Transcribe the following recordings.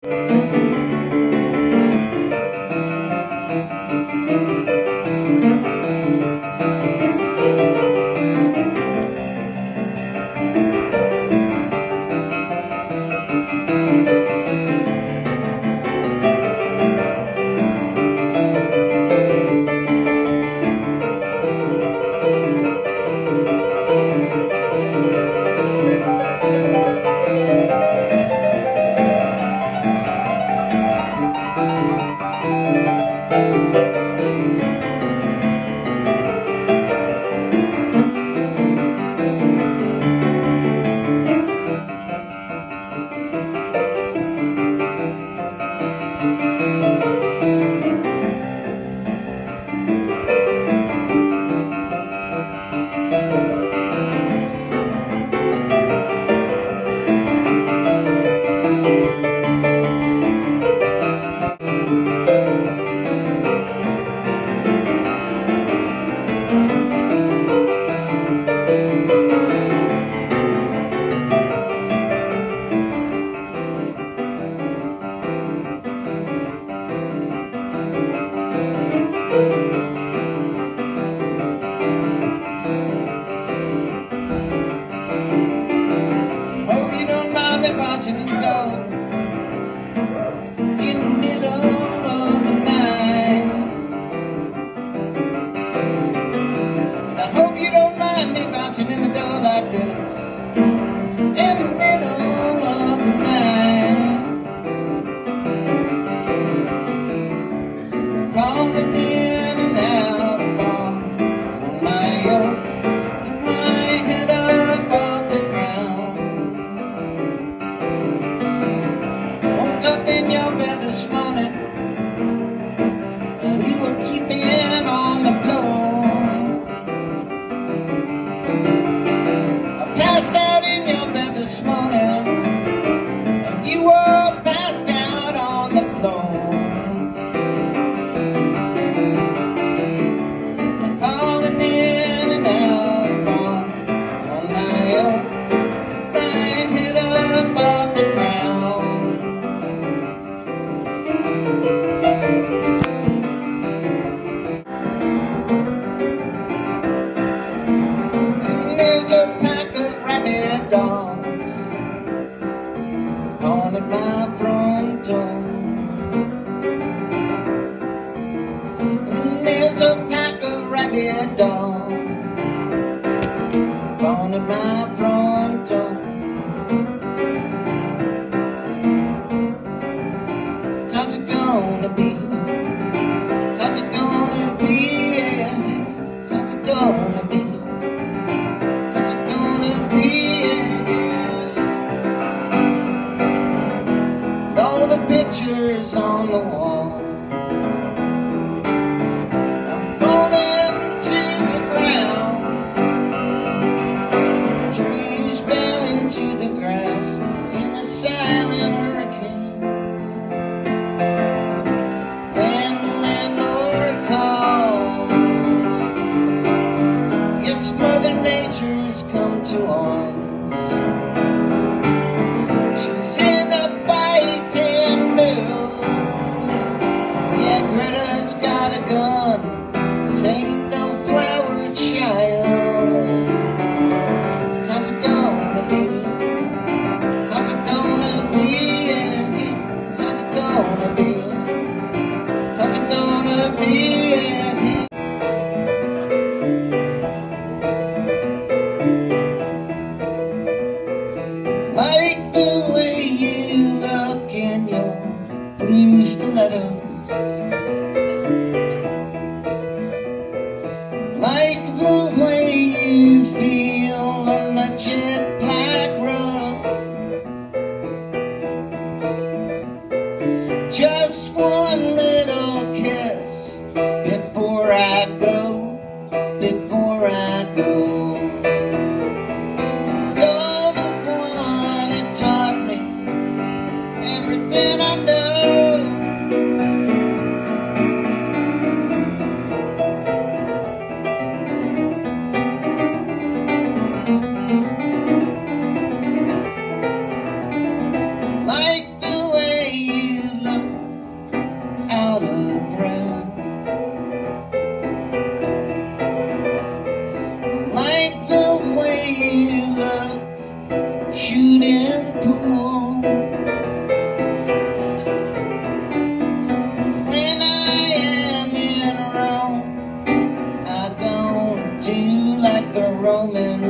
Like the way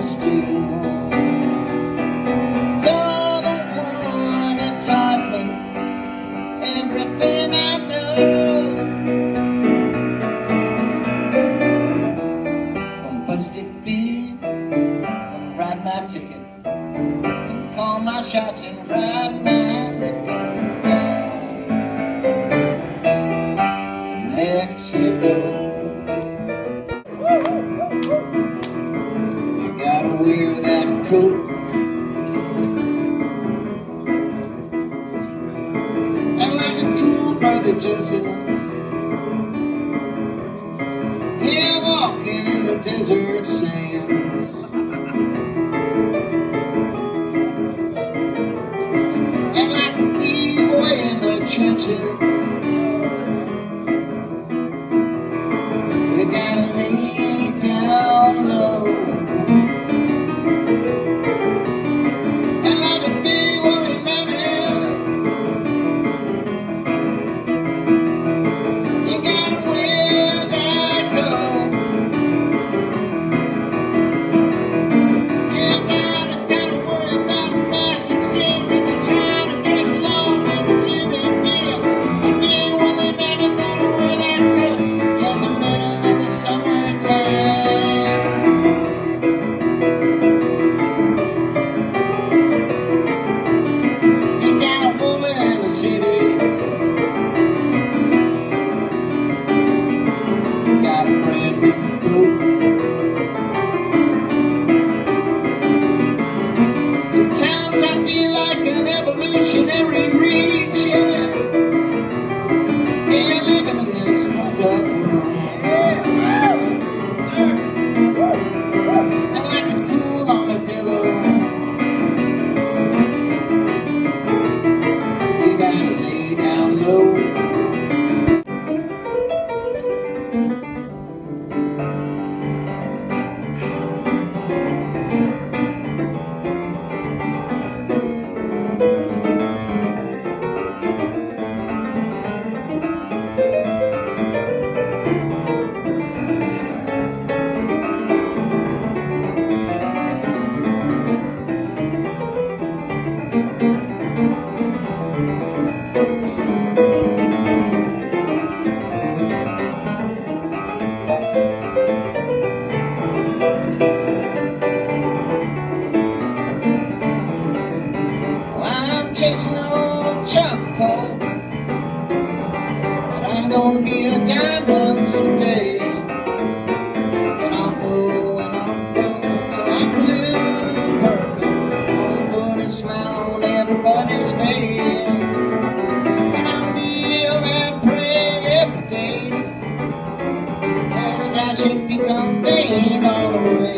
supposed to. You're the one that taught me everything I know. Gonna bust it big, gonna ride my ticket, and call my shots and ride my living down Mexico. I gotta wear that coat and like a cool brother Joseph, here walking in the desert sands. And like a b-boy in the trenches, we gotta lay down low. And like a big woolly mammoth, you gotta wear that coat. You ain't got a time to worry about mass exchange, and you're trying to get along with the human beings. A big woolly mammoth gonna wear that coat in the middle of the summertime. You got a woman in the city, got a brand new coat. Sometimes I feel like an evolutionary reaching, yeah, living in this smoked up room. And like a cool armadillo, you gotta lay down low. I'm chasing old charcoal, but I'm gonna be a diamond someday. And I'll go till I'm blue purple. I'll put a smile on everybody's face, and I'll kneel and pray every day that I should become vain all the way.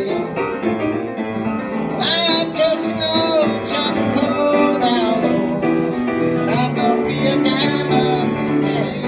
I'm just an old chunk of coal now, but I'm gonna be a diamond someday.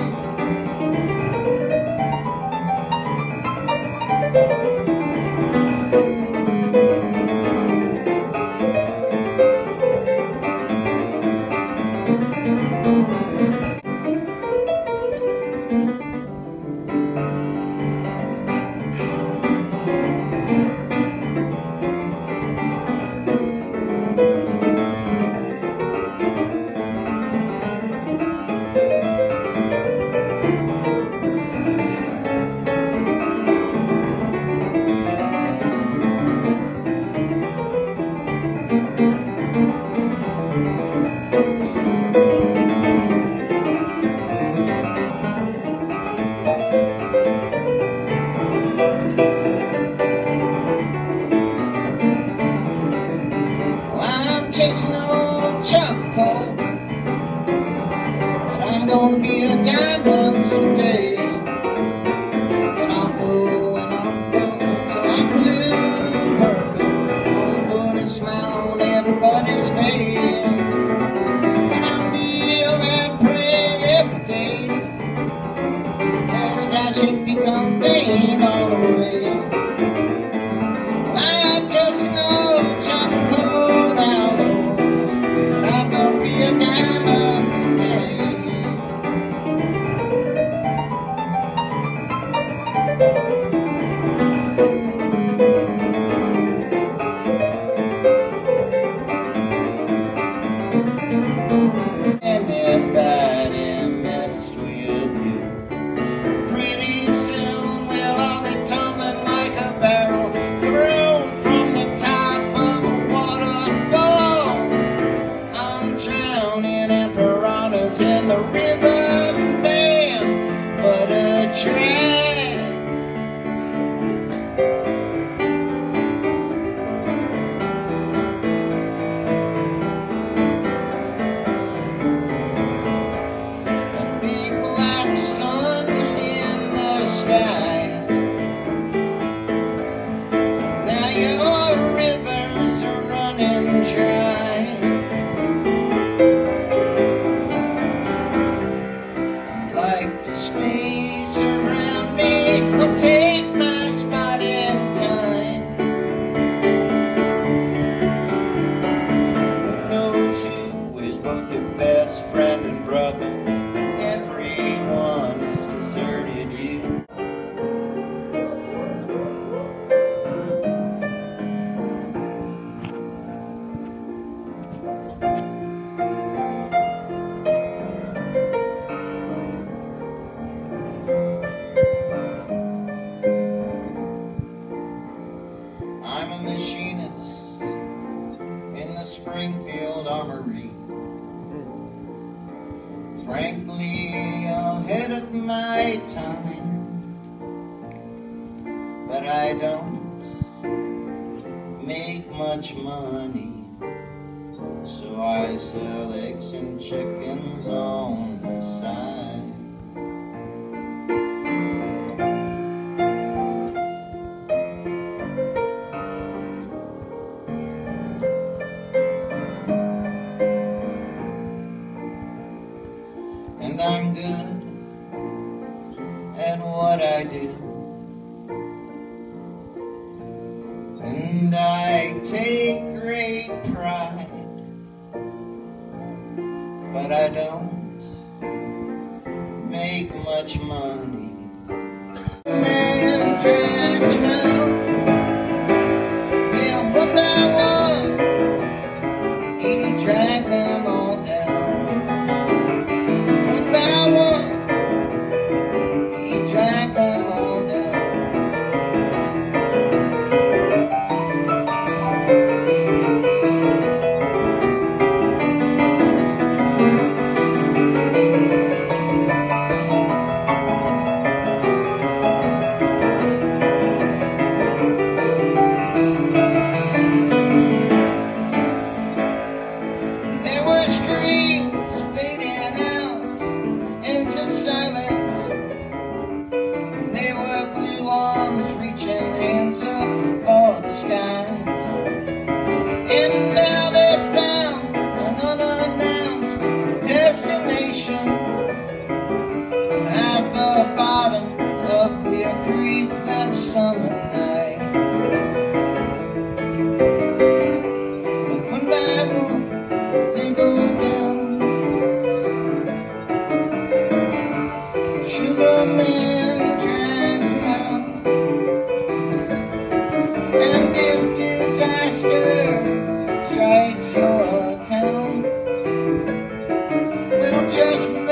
I'm chasing old charcoal, but I'm gonna be a diamond someday. And I'll go till I'm blue purple. I'll put a smile on everybody's face, and I'll kneel and pray every day that I should become vain all the way. I'm just an old chunk of coal now, but I'm gonna be a diamond someday. frankly ahead of my time, but I don't make much money, so I sell eggs and chickens on the side. And I'm good at what I do, and I take great pride, but I don't make much money. Man drags them out, yeah, one by one, he dragged them all down. One by one, he dragged them all down. Screams fading out into silence. They were blue arms reaching hands up for the skies. And now they're bound an unannounced destination at the bottom of Clear Creek that summer night. But one by one, they go down. Sugar Man drags them out. And if disaster strikes your town, well, judgment